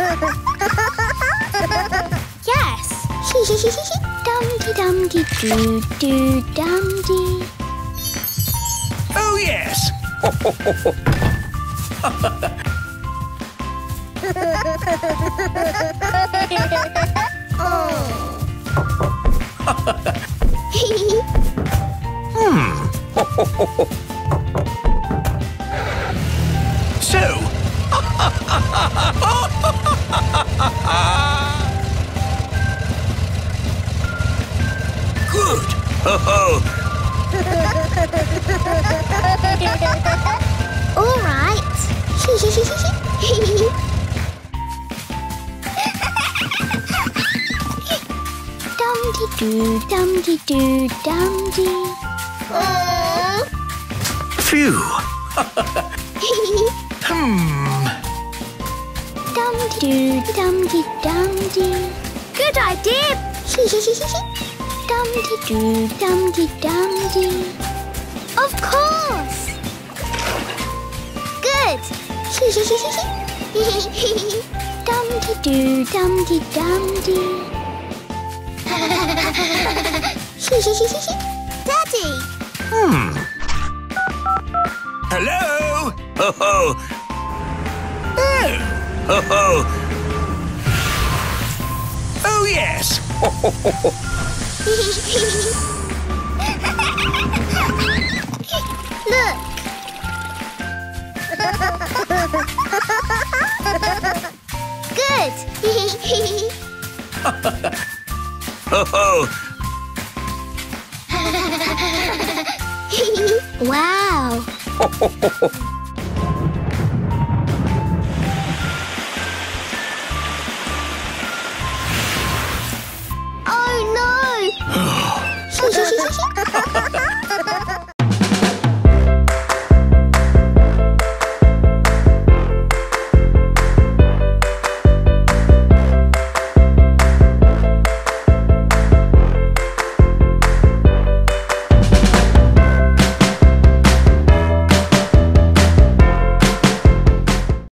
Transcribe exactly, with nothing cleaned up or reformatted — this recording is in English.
Yes. Dum-de-dum-de-doo-doo-dum-de. Oh, yes. Hmm. So. Good. All right. Dum-de-doo, dum-de-doo, dum-de. Phew. Hmm. Dum-de-doo, dum-de-dum-de. Good idea. Dum-de-doo, dum-de-dum-de. Of course. Good. Dum-de-doo, dum-de-dum-de. Daddy. Hmm. Hello. Ho ho. Oh. Ho ho. Oh yes. Look. Good. Ho ho. Wow.